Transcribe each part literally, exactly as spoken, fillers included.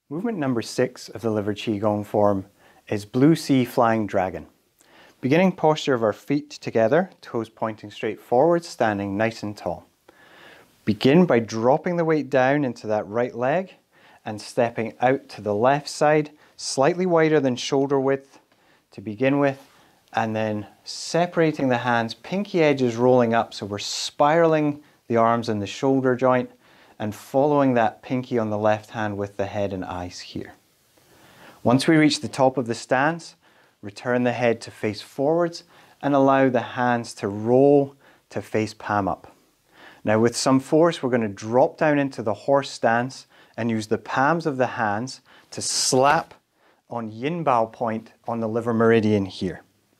Movement number six of the liver Qigong form is Blue Sea Flying Dragon. Beginning posture of our feet together, toes pointing straight forward, standing nice and tall. Begin by dropping the weight down into that right leg and stepping out to the left side, slightly wider than shoulder width to begin with, and then separating the hands, pinky edges rolling up, so we're spiraling the arms and the shoulder joint and following that pinky on the left hand with the head and eyes here. Once we reach the top of the stance, return the head to face forwards and allow the hands to roll to face palm up. Now with some force, we're going to drop down into the horse stance and use the palms of the hands to slap on yin bao point on the liver meridian here.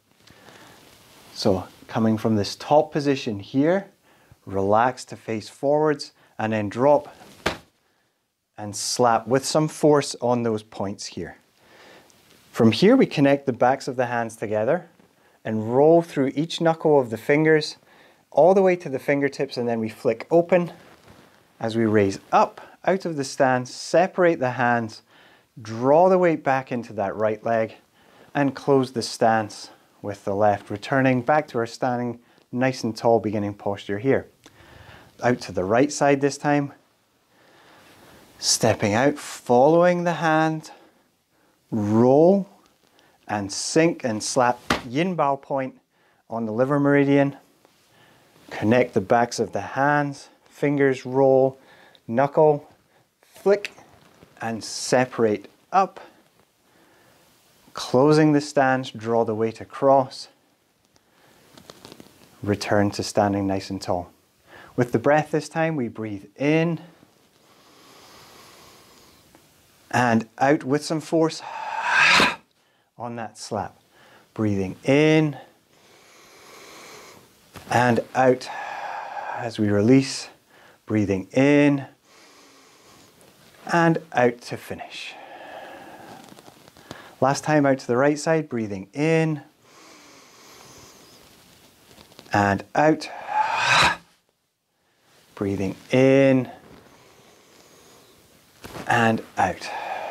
So coming from this top position here, relax to face forwards and then drop and slap with some force on those points here. From here we connect the backs of the hands together and roll through each knuckle of the fingers all the way to the fingertips, and then we flick open as we raise up out of the stance, separate the hands, draw the weight back into that right leg and close the stance with the left, returning back to our standing nice and tall beginning posture here. Out to the right side this time, stepping out, following the hand, roll and sink and slap yin bao point on the liver meridian. Connect the backs of the hands, fingers roll, knuckle, flick and separate up. Closing the stance, draw the weight across. Return to standing nice and tall. With the breath this time, we breathe in and out with some force on that slap. Breathing in and out as we release. Breathing in and out to finish. Last time out to the right side, breathing in and out. Breathing in and out.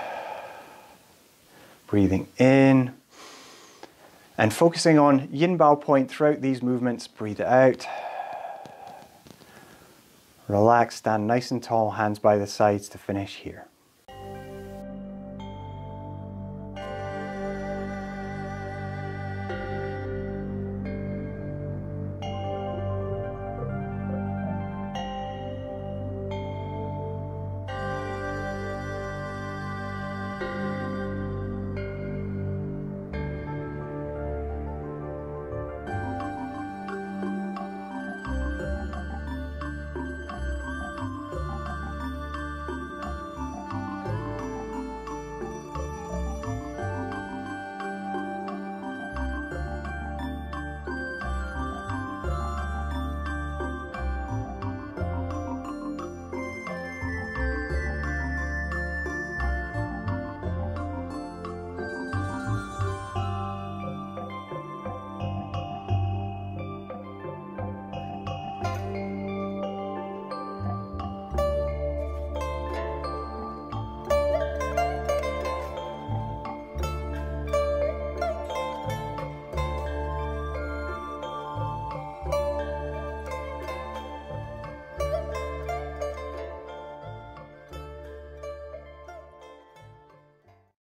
Breathing in and focusing on yin bao point throughout these movements. Breathe out. Relax, stand nice and tall, hands by the sides to finish here.